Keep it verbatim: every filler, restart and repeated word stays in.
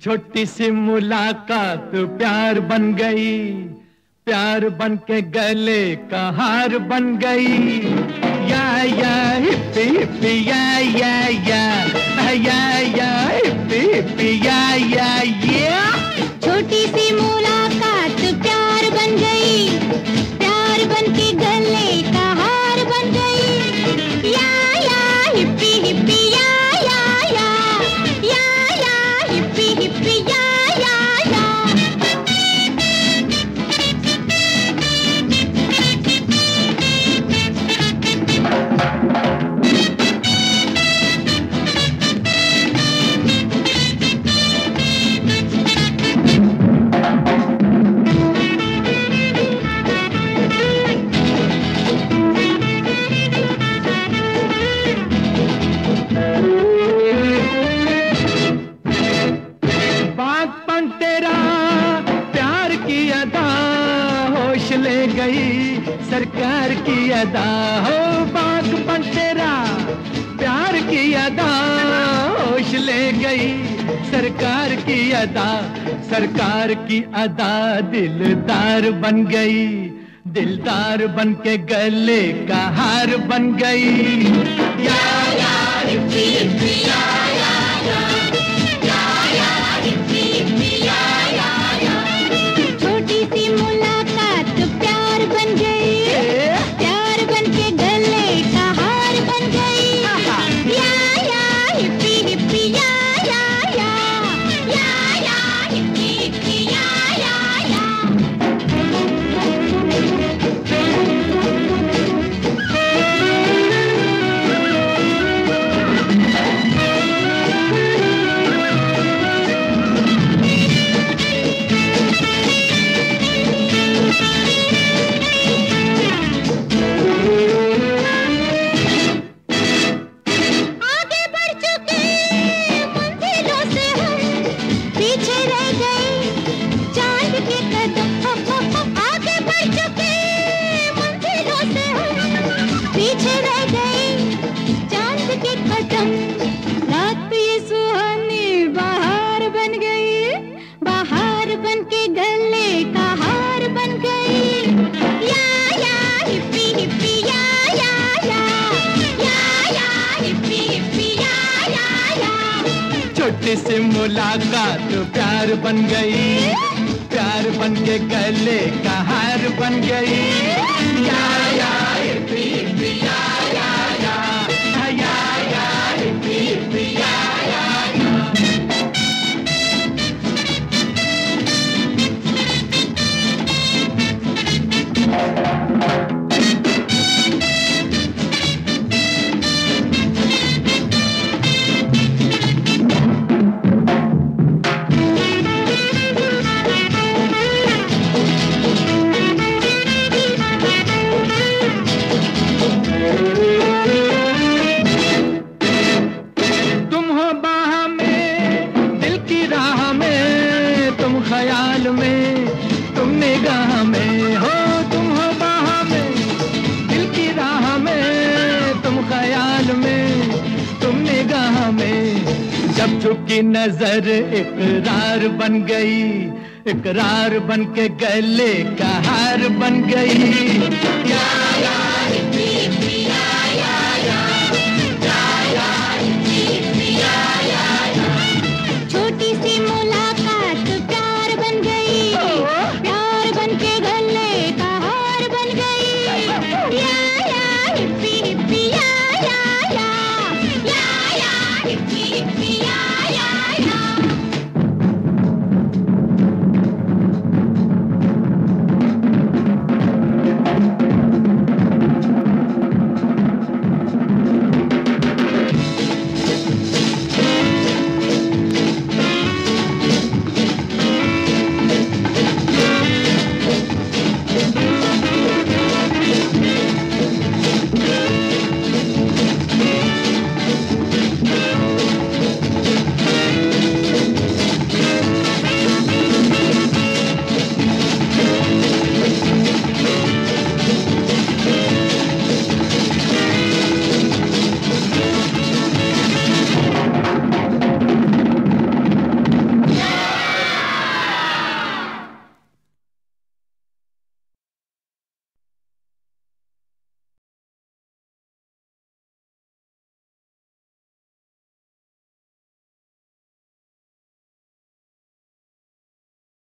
छोटी सी मुलाकात प्यार बन गई, प्यार बन के गले का हार बन गई। या या हिप्पी हिप्पी या या या या या हिप्पी हिप्पी या या या। छोटी सी मुलाकात प्यार बन गई, प्यार बन के गले का हार बन गई। या या हिप्पी हिप्पी या या या या या हिप्पी हिप्पी या या या। ले गई सरकार की अदा हो, बागपन तेरा प्यार की अदा होश ले गई सरकार की अदा। सरकार की अदा दिलदार बन गई, दिलदार बन के गले का हार बन गई। या या हिप्पी हिप्पी या या या या या हिप्पी हिप्पी या या या। छोटी सी मुलाकात प्यार बन गई, प्यार बन के गले का हार बन गई। या या हिप्पी हिप्पी या या या या या हिप्पी हिप्पी या या या। पीछे रह गए चांद के कदम, रात ये सुहानी बाहर बन गई, बाहर बन के गले का हार बन गई। या या हिप्पी हिप्पी या या या या या हिप्पी हिप्पी या या या। छोटी सी मुलाकात प्यार बन गई, प्यार बन के गले का हार बन गई। या या हिप्पी हिप्पी या या या या या हिप्पी हिप्पी या या या। ख्याल में तुम निगाह में हो, तुम हो बाह में दिल की राह में, तुम ख्याल में तुम निगाह में। जब झुकी नजर इकरार बन गई, इकरार बन के गले का हार बन गई।